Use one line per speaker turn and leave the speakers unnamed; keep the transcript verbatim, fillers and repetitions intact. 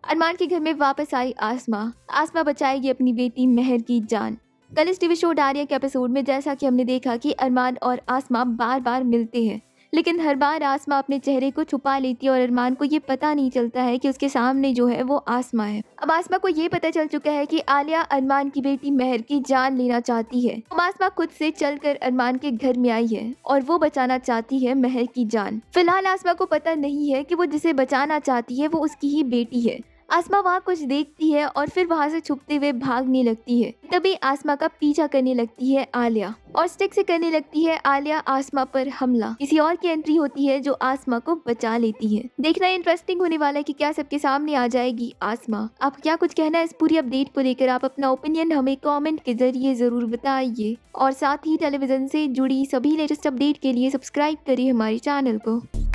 अरमान के घर में वापस आई आसमा। आसमा बचाएगी अपनी बेटी महर की जान। कल इस टीवी शो डारिया के एपिसोड में जैसा कि हमने देखा कि अरमान और आसमा बार बार मिलते हैं, लेकिन हर बार आसमा अपने चेहरे को छुपा लेती है और अरमान को ये पता नहीं चलता है कि उसके सामने जो है वो आसमा है। अब आसमा को ये पता चल चुका है कि आलिया अरमान की बेटी महर की जान लेना चाहती है। अब आसमा खुद से चलकर अरमान के घर में आई है और वो बचाना चाहती है महर की जान। फिलहाल आसमा को पता नहीं है कि वो जिसे बचाना चाहती है वो उसकी ही बेटी है। आसमा वहाँ कुछ देखती है और फिर वहाँ से छुपते हुए भागने लगती है। तभी आसमा का पीछा करने लगती है आलिया और स्टिक से करने लगती है आलिया आसमा पर हमला। किसी और की एंट्री होती है जो आसमा को बचा लेती है। देखना इंटरेस्टिंग होने वाला है कि क्या सबके सामने आ जाएगी आसमा। आप क्या कुछ कहना है इस पूरी अपडेट को लेकर? आप अपना ओपिनियन हमें कमेंट के जरिए जरूर बताइए और साथ ही टेलीविजन से जुड़ी सभी लेटेस्ट अपडेट के लिए सब्सक्राइब करिए हमारे चैनल को।